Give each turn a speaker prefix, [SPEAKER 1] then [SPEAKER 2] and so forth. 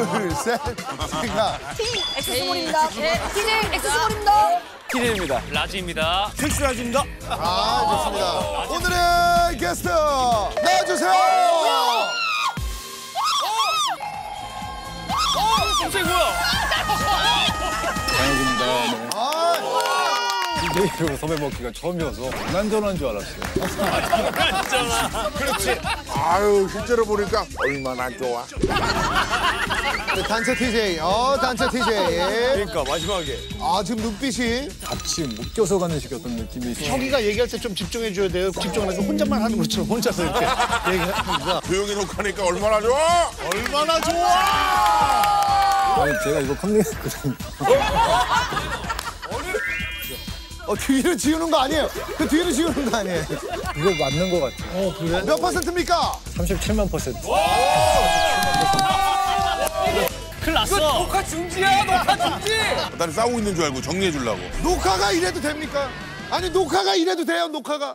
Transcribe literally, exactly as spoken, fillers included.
[SPEAKER 1] 둘, 셋. 제가
[SPEAKER 2] T 엑스몰입니다. 티제이 엑스몰입니다.
[SPEAKER 3] 티제이입니다.
[SPEAKER 4] 라지입니다.
[SPEAKER 3] 텍스라지입니다.
[SPEAKER 1] 아, 좋습니다. 오늘의 게스트 나와주세요.
[SPEAKER 4] 갑자기 뭐야?
[SPEAKER 3] 장혁입니다. 네.
[SPEAKER 1] 아,
[SPEAKER 3] 티제이로 섭외 먹기가 처음이어서 난전한 줄 알았어요.
[SPEAKER 1] 그렇지.
[SPEAKER 5] 아유, 실제로 보니까 얼마나 좋아.
[SPEAKER 1] 단체 티제이. 어, 단체 티제이.
[SPEAKER 3] 그러니까 마지막에
[SPEAKER 1] 아, 지금 눈빛이.
[SPEAKER 3] 같이 묶여서 가는 식 어떤 느낌이 있어요.
[SPEAKER 6] 혁이가 얘기할 때 좀 집중해줘야 돼요. 집중 안 해서 혼잣말 하는 것처럼 혼자서 이렇게 얘기하니까.
[SPEAKER 5] 조용히 녹화하니까 얼마나 좋아.
[SPEAKER 6] 얼마나 좋아!
[SPEAKER 3] 아니, 제가 이거 컴링했거든요.
[SPEAKER 1] 어, 뒤를 지우는 거 아니에요? 그 뒤를 지우는 거 아니에요?
[SPEAKER 3] 이거 맞는 것 같아요.
[SPEAKER 6] 어, 그래?
[SPEAKER 1] 몇 퍼센트입니까?
[SPEAKER 3] 삼십칠만 퍼센트.
[SPEAKER 4] 큰일 났어.
[SPEAKER 3] 녹화 중지야, 녹화 중지!
[SPEAKER 5] 나는 싸우고 있는 줄 알고 정리해 주려고.
[SPEAKER 1] 녹화가 이래도 됩니까? 아니, 녹화가 이래도 돼요, 녹화가.